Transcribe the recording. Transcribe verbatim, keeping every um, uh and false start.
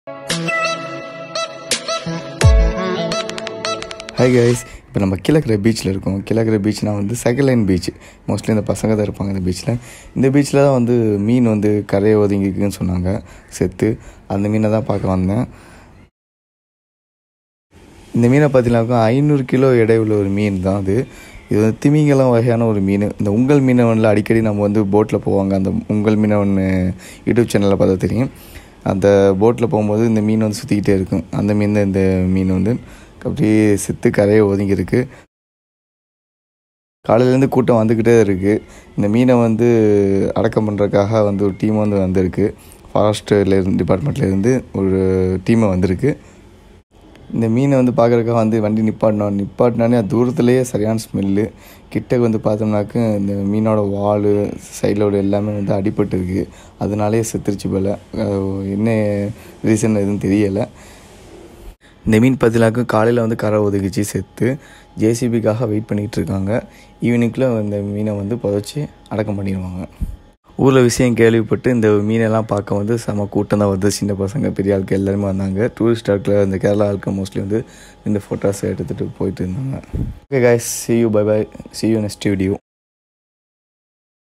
Hi guys, இப்போ நம்ம கீழக்கரை பீச்சில் இருக்கோம். கீழக்கரை பீச்னால் வந்து செகண்ட் லைன் பீச். மோஸ்ட்லி இந்த பசங்க தான் இருப்பாங்க இந்த பீச்சில். இந்த பீச்சில் தான் வந்து மீன் வந்து கரையை ஒதுங்கிக்குன்னு சொன்னாங்க செத்து. அந்த மீனை தான் பார்க்க வந்தேன். இந்த மீனை பார்த்தீங்கன்னாக்கா ஐநூறு கிலோ எடை உள்ள ஒரு மீன் தான் அது. இது வந்து திமிங்கலம் வகையான ஒரு மீன். இந்த உங்கள் மீனவனில் அடிக்கடி நம்ம வந்து போட்டில் போவாங்க. அந்த உங்கள் மீனவன் யூடியூப் சேனலில் பார்த்தா தெரியும். அந்த போட்டில் போகும்போது இந்த மீன் வந்து சுற்றிக்கிட்டே இருக்கும். அந்த மீன் தான் இந்த மீன் வந்து அப்படியே செத்து கரையை ஒதுங்கியிருக்கு. காலையிலேருந்து கூட்டம் வந்துக்கிட்டே இருக்குது. இந்த மீனை வந்து அடக்கம் பண்ணுறதுக்காக வந்து ஒரு டீம் வந்து வந்திருக்கு. ஃபாரஸ்ட்லேருந்து டிபார்ட்மெண்ட்லேருந்து ஒரு டீமை வந்திருக்கு. இந்த மீனை வந்து பார்க்குறதுக்காக வந்து வண்டி நிப்பாட்டினோம். நிப்பாட்டினானே தூரத்துலேயே சரியான ஸ்மெல்லு. கிட்டக்கு வந்து பார்த்தோம்னாக்க இந்த மீனோட வால் சைடிலோட எல்லாமே வந்து அடிபட்டு இருக்குது. அதனாலே செத்துருச்சு போல். என்ன ரீசன் எதுவும் தெரியலை. இந்த மீன் பார்த்தீங்கன்னாக்க காலையில் வந்து கரை ஒதுக்கிச்சு செத்து. ஜேசிபிக்காக வெயிட் பண்ணிகிட்டு இருக்காங்க. ஈவினிங்குள்ளே இந்த மீனை வந்து புதைச்சி அடக்கம் பண்ணிடுவாங்க. ஊரில் விஷயம் கேள்விப்பட்டு இந்த மீனெல்லாம் பார்க்க வந்து செம கூட்டம் தான் வந்து சின்ன பசங்க பெரிய ஆட்கள் எல்லாருமே வந்தாங்க. டூரிஸ்ட் ஆட்கள் இந்த கேரளா ஆட்கள் மோஸ்ட்லி வந்து இந்த ஃபோட்டோஸ் எடுத்துகிட்டு போயிட்டு இருந்தாங்க. Okay guys, see you, bye bye, see you next video.